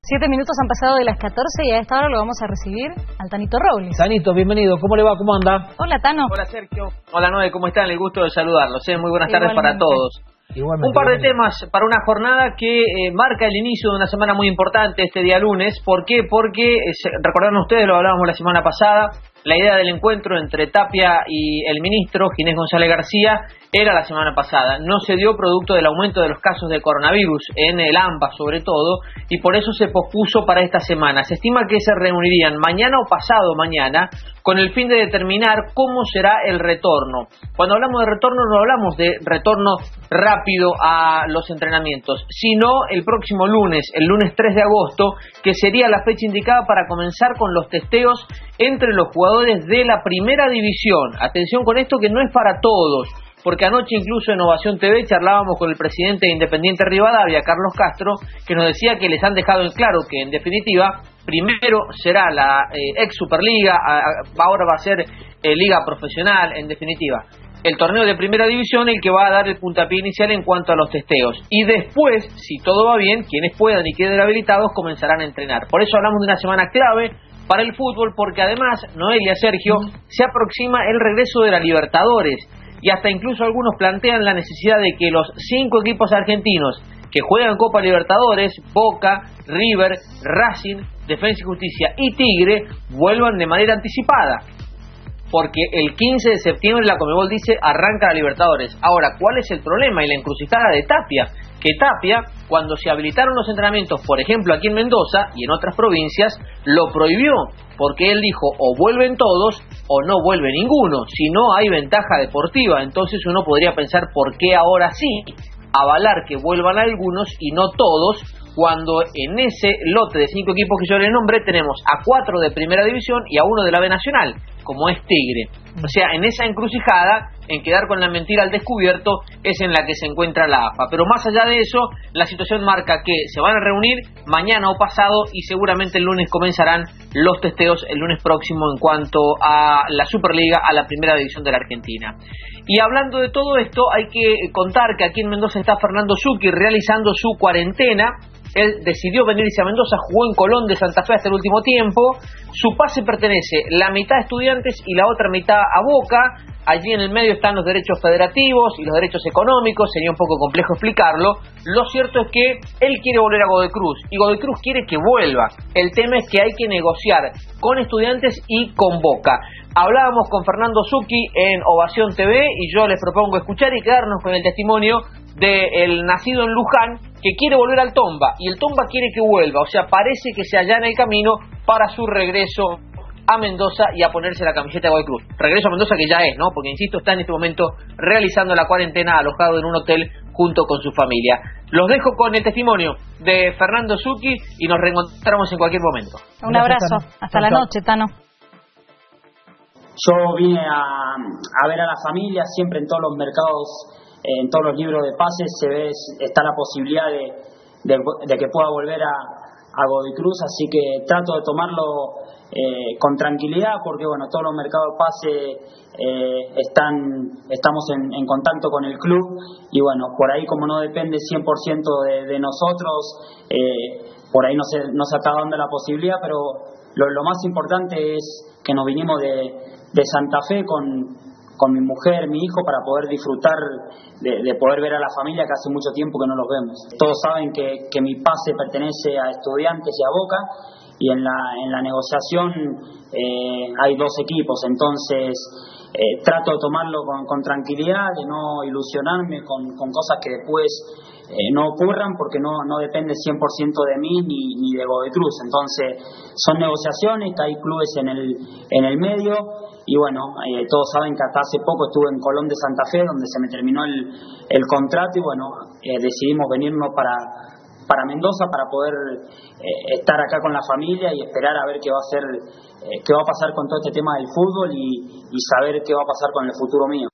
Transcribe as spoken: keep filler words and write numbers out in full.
Siete minutos han pasado de las catorce y a esta hora lo vamos a recibir al Tanito Robles. Tanito, bienvenido. ¿Cómo le va? ¿Cómo anda? Hola, Tano. Hola, Sergio. Hola, Noé. ¿Cómo están? El gusto de saludarlos. ¿eh? Muy buenas tardes para todos. Igualmente, un par de igualmente. temas para una jornada que eh, marca el inicio de una semana muy importante este día lunes. ¿Por qué? Porque, eh, recordaron ustedes, lo hablábamos la semana pasada, la idea del encuentro entre Tapia y el ministro Ginés González García era la semana pasada. No se dio producto del aumento de los casos de coronavirus en el AMBA sobre todo, y por eso se pospuso para esta semana. Se estima que se reunirían mañana o pasado mañana con el fin de determinar cómo será el retorno. Cuando hablamos de retorno no hablamos de retorno rápido a los entrenamientos, sino el próximo lunes, el lunes tres de agosto, que sería la fecha indicada para comenzar con los testeos entre los jugadores de la primera división. Atención con esto, que no es para todos, porque anoche incluso en Ovación T V charlábamos con el presidente de Independiente Rivadavia, Carlos Castro, que nos decía que les han dejado en claro que en definitiva primero será la eh, ex Superliga, a, a, ahora va a ser eh, Liga Profesional, en definitiva el torneo de primera división el que va a dar el puntapié inicial en cuanto a los testeos, y después, si todo va bien, quienes puedan y queden habilitados comenzarán a entrenar. Por eso hablamos de una semana clave para el fútbol, porque además, Noelia, Sergio, se aproxima el regreso de la Libertadores, y hasta incluso algunos plantean la necesidad de que los cinco equipos argentinos que juegan Copa Libertadores, Boca, River, Racing, Defensa y Justicia y Tigre, vuelvan de manera anticipada, porque el quince de septiembre la Conmebol dice arranca la Libertadores. Ahora, ¿cuál es el problema y la encrucijada de Tapia? Que Tapia, cuando se habilitaron los entrenamientos, por ejemplo aquí en Mendoza y en otras provincias, lo prohibió, porque él dijo o vuelven todos o no vuelve ninguno, si no hay ventaja deportiva. Entonces uno podría pensar por qué ahora sí avalar que vuelvan algunos y no todos, cuando en ese lote de cinco equipos que yo les nombré tenemos a cuatro de primera división y a uno de la B Nacional, como es Tigre. O sea, en esa encrucijada, en quedar con la mentira al descubierto, es en la que se encuentra la A F A. Pero más allá de eso, la situación marca que se van a reunir mañana o pasado y seguramente el lunes comenzarán los testeos el lunes próximo en cuanto a la Superliga, a la primera división de la Argentina. Y hablando de todo esto, hay que contar que aquí en Mendoza está Fernando Zucchi realizando su cuarentena. Él decidió venirse a Mendoza, jugó en Colón de Santa Fe hasta el último tiempo. Su pase pertenece la mitad a Estudiantes y la otra mitad a Boca. Allí en el medio están los derechos federativos y los derechos económicos, sería un poco complejo explicarlo. Lo cierto es que él quiere volver a Godoy Cruz y Godoy Cruz quiere que vuelva. El tema es que hay que negociar con Estudiantes y con Boca. Hablábamos con Fernando Zucchi en Ovación T V y yo les propongo escuchar y quedarnos con el testimonio del nacido en Luján, que quiere volver al Tomba, y el Tomba quiere que vuelva. O sea, parece que se allana el camino para su regreso a Mendoza y a ponerse la camiseta de Godoy Cruz. Regreso a Mendoza que ya es, ¿no? Porque, insisto, está en este momento realizando la cuarentena alojado en un hotel junto con su familia. Los dejo con el testimonio de Fernando Zucchi y nos reencontramos en cualquier momento. Un abrazo. Hasta la noche, Tano. Yo vine a, a ver a la familia. Siempre en todos los mercados, en todos los libros de pases se ve, está la posibilidad de, de, de que pueda volver a, a Godoy Cruz, así que trato de tomarlo eh, con tranquilidad, porque bueno, todos los mercados de pase eh, están, estamos en, en contacto con el club, y bueno, por ahí como no depende cien por ciento de, de nosotros, eh, por ahí no se, no se está dando la posibilidad, pero lo, lo más importante es que nos vinimos de, de Santa Fe con con mi mujer, mi hijo, para poder disfrutar de, de poder ver a la familia, que hace mucho tiempo que no los vemos. Todos saben que, que mi pase pertenece a Estudiantes y a Boca, y en la, en la negociación eh, hay dos equipos, entonces eh, trato de tomarlo con, con tranquilidad, de no ilusionarme con, con cosas que después eh, no ocurran, porque no, no depende cien por ciento de mí ni, ni de Godoy Cruz. Entonces son negociaciones, que hay clubes en el, en el medio. Y bueno, eh, todos saben que hasta hace poco estuve en Colón de Santa Fe, donde se me terminó el, el contrato, y bueno, eh, decidimos venirnos para, para Mendoza para poder eh, estar acá con la familia y esperar a ver qué va a hacer, eh, qué va a pasar con todo este tema del fútbol, y, y saber qué va a pasar con el futuro mío.